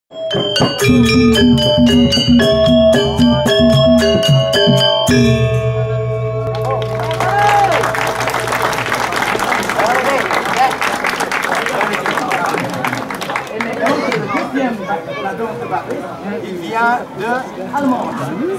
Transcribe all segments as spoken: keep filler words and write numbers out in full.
Il vient de Allemand.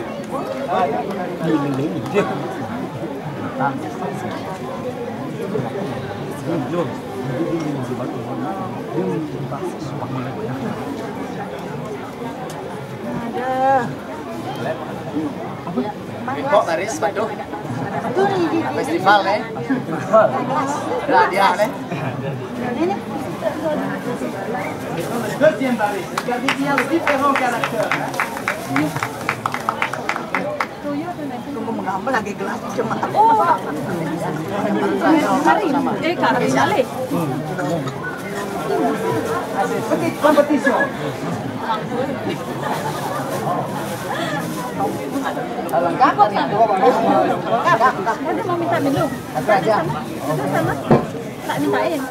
Kok Paris, Bandung? Festival nih. Nah, dia nih. Deuxième Paris. Regardez bien les différents caractères. Tunggu mengambil lagi gelas cuma. Oh. Eh, Kak, sekali. Petite compétition. Enggak kok, Kak. Ada mau minta minum. Ada aja. Itu sama. Tak mintain.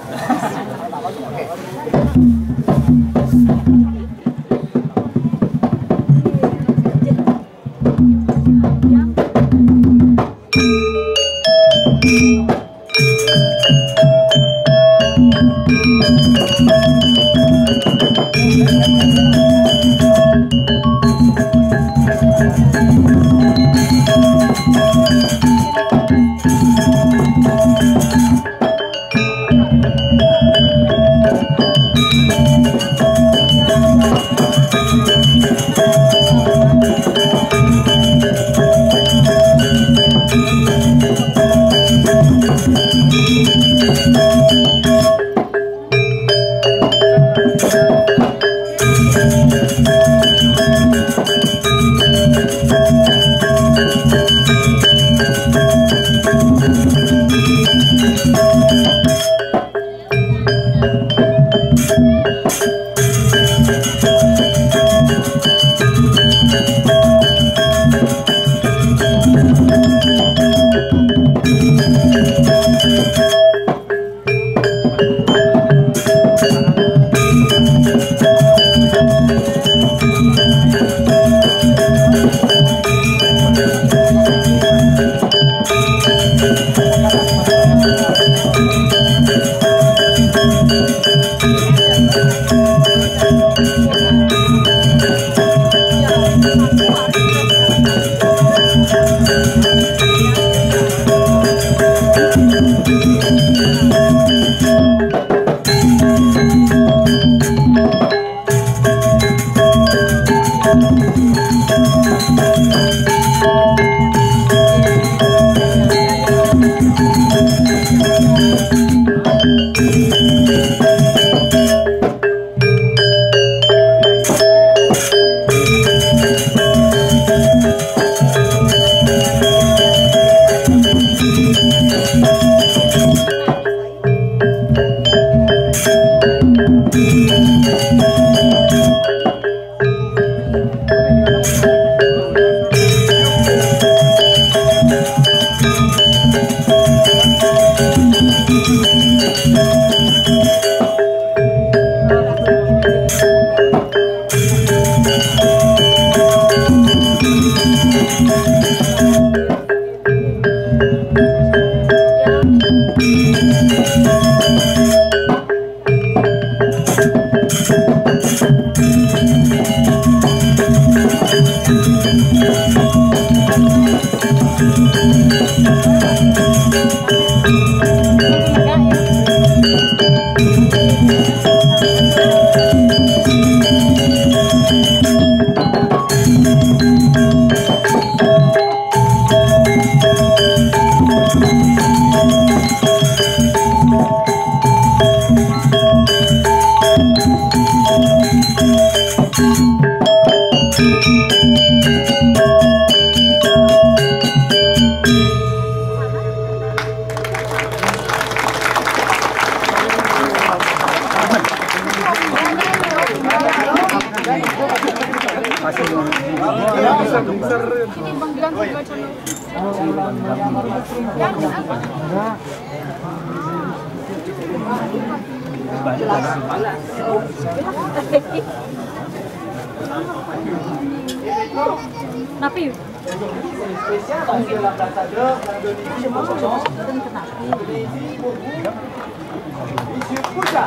Napi. Spécial parce que l'ambassadeur d'Indonésie est présent. Indonésie pour vous, Monsieur Puja.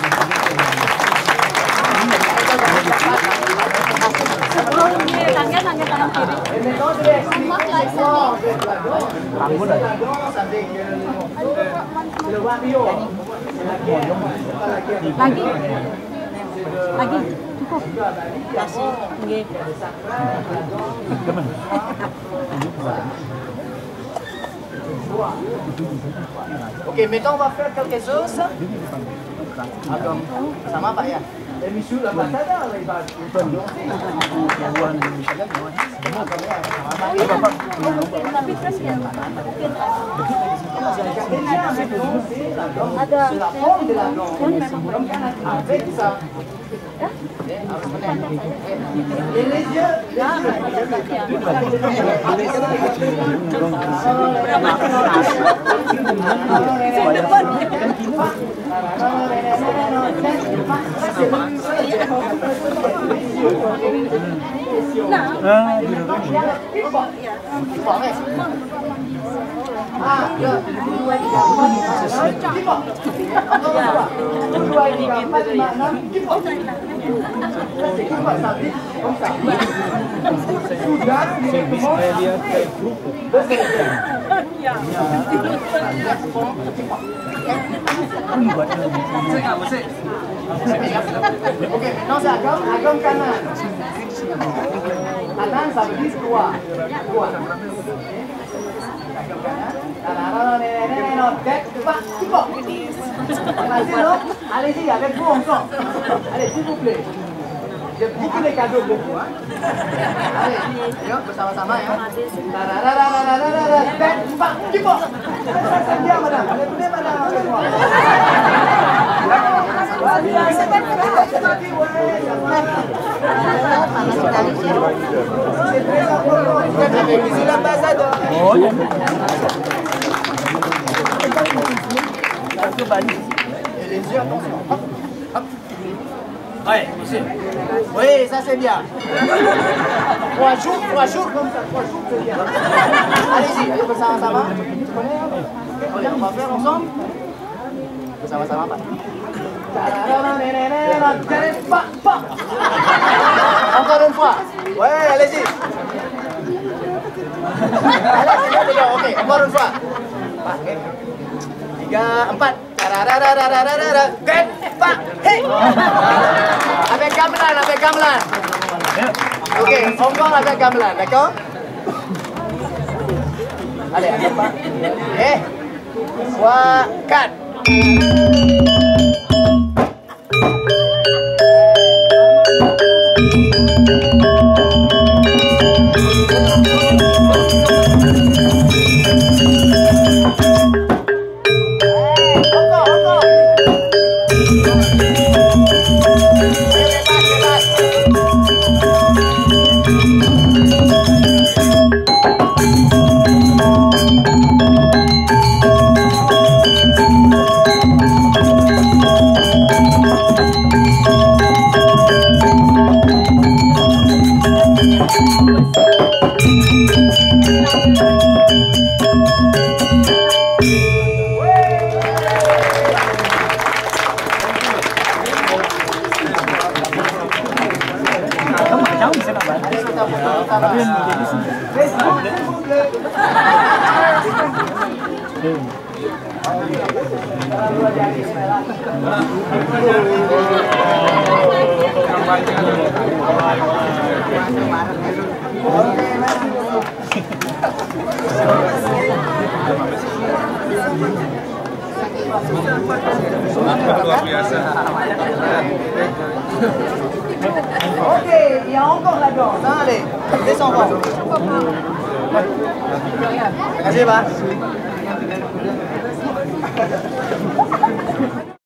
Tangan, tangan tangan kiri. Et maintenant, je vais expliquer l'histoire de la danse. La danse avec euh, le wario. C'est la guerre. C'est pas la guerre. Lagi. Lagi. Cukup. Kasih. Nggih. Ok, maintenant on va faire quelque chose. Agam, sama Pak ya? Et Monsieur l'ambassadeur, il va Ada. c'est la forme de la danse. Avec ça. Et les yeux, les Ah, ya. Dua, tiga, empat, lima, enam, lima. Dua, tiga, empat, lima, enam, lima. C'est comme ça, comme ça. Sudah, saya lihat kayak grup. Oke, maintenant c'est agam, agam kanan. Kanan ça veut dire droit. Droit. Agam kanan. Kanan, non, non, tête, pas, tout pas. Allez-y, avec vous ensemble. Allez, s'il vous plaît. J'ai beaucoup de cadeaux pour vous. Hein. Allez, yuk bersama-sama ya. Tête, pas, tout pas. C'est bien, madame. Allez, venez, madame, avec moi. C'est très important. Avec monsieur l'ambassadeur. Oh, yeah. Et les yeux, attention. Hop, hop. Ouais, monsieur. Oui, ça c'est bien. Trois jours, trois jours comme ça, trois jours c'est bien. Allez-y, allez bersama-sama. Allez, on va faire ensemble. Bersama-sama, Pak. Encore une fois. Ouais, allez-y. Allez, c'est bien, déjà. Ok, encore une fois. Tiga, empat. Get, Pak. Hey. Avec gamelan, avec gamelan. Ok, encore avec gamelan, d'accord? Allez, avec Pak. Eh, trois, quatre. Ok, il y a encore la danse. Hein, allez, descends voir. Terima kasih, Pak.